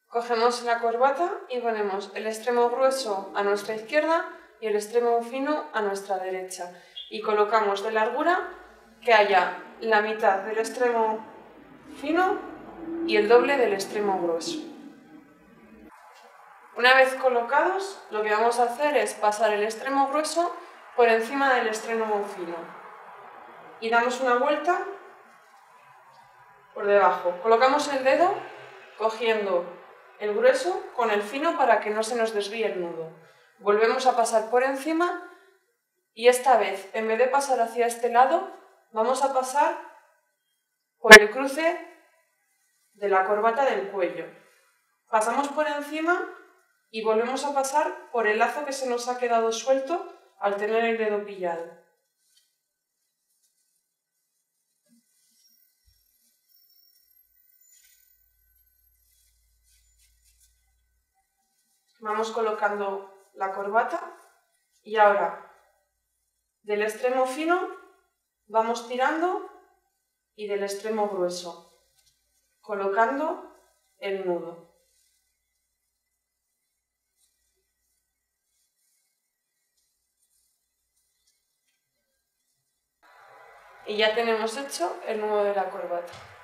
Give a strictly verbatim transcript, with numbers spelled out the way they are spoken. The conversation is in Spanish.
Cogemos la corbata y ponemos el extremo grueso a nuestra izquierda y el extremo fino a nuestra derecha. Y colocamos de largura que haya la mitad del extremo fino y el doble del extremo grueso. Una vez colocados, lo que vamos a hacer es pasar el extremo grueso por encima del extremo fino. Y damos una vuelta por debajo. Colocamos el dedo cogiendo el grueso con el fino para que no se nos desvíe el nudo. Volvemos a pasar por encima y esta vez, en vez de pasar hacia este lado, vamos a pasar por el cruce de la corbata del cuello. Pasamos por encima y volvemos a pasar por el lazo que se nos ha quedado suelto al tener el dedo pillado. Vamos colocando la corbata y ahora del extremo fino vamos tirando y del extremo grueso, colocando el nudo. Y ya tenemos hecho el nudo de la corbata.